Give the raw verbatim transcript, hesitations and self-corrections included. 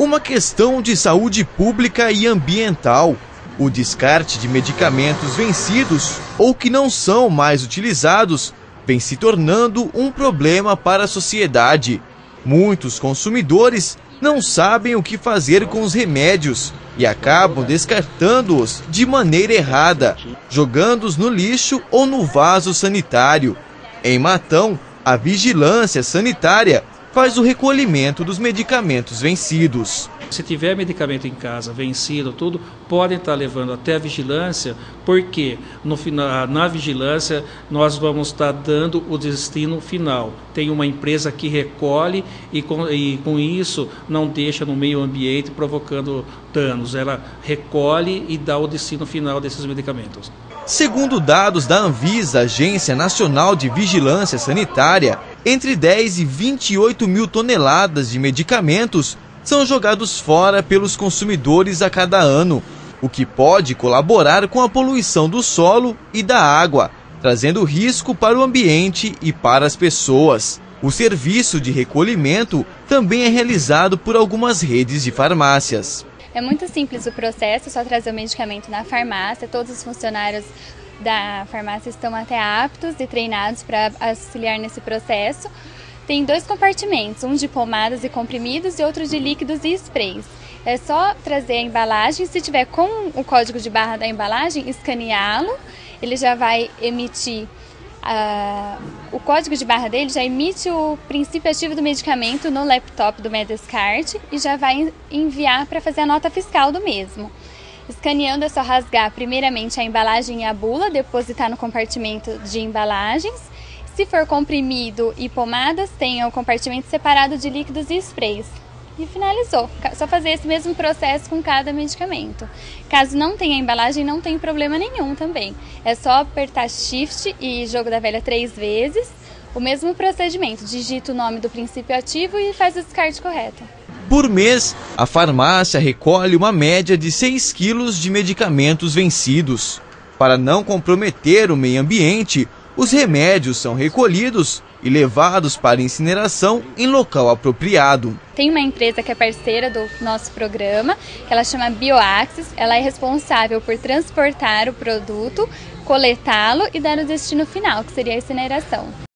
uma questão de saúde pública e ambiental. O descarte de medicamentos vencidos ou que não são mais utilizados vem se tornando um problema para a sociedade. Muitos consumidores não sabem o que fazer com os remédios e acabam descartando-os de maneira errada, jogando-os no lixo ou no vaso sanitário. Em Matão, a vigilância sanitária faz o recolhimento dos medicamentos vencidos. Se tiver medicamento em casa vencido, tudo, podem estar levando até a vigilância, porque no final, na vigilância nós vamos estar dando o destino final. Tem uma empresa que recolhe e com, e com isso não deixa no meio ambiente provocando danos. Ela recolhe e dá o destino final desses medicamentos. Segundo dados da Anvisa, Agência Nacional de Vigilância Sanitária, entre dez e vinte e oito mil toneladas de medicamentos são jogados fora pelos consumidores a cada ano, o que pode colaborar com a poluição do solo e da água, trazendo risco para o ambiente e para as pessoas. O serviço de recolhimento também é realizado por algumas redes de farmácias. É muito simples o processo, é só trazer o medicamento na farmácia. Todos os funcionários da farmácia estão até aptos e treinados para auxiliar nesse processo. Tem dois compartimentos, um de pomadas e comprimidos e outro de líquidos e sprays. É só trazer a embalagem, se tiver com o código de barra da embalagem, escaneá-lo, ele já vai emitir, uh, o código de barra dele já emite o princípio ativo do medicamento no laptop do Medescart e já vai enviar para fazer a nota fiscal do mesmo. Escaneando é só rasgar primeiramente a embalagem e a bula, depositar no compartimento de embalagens. Se for comprimido e pomadas, tem o compartimento separado de líquidos e sprays. E finalizou. Só fazer esse mesmo processo com cada medicamento. Caso não tenha embalagem, não tem problema nenhum também. É só apertar Shift e jogo da velha três vezes. O mesmo procedimento. Digita o nome do princípio ativo e faz o descarte correto. Por mês, a farmácia recolhe uma média de seis quilos de medicamentos vencidos. Para não comprometer o meio ambiente, os remédios são recolhidos e levados para incineração em local apropriado. Tem uma empresa que é parceira do nosso programa, que ela chama Bioaxis. Ela é responsável por transportar o produto, coletá-lo e dar o destino final, que seria a incineração.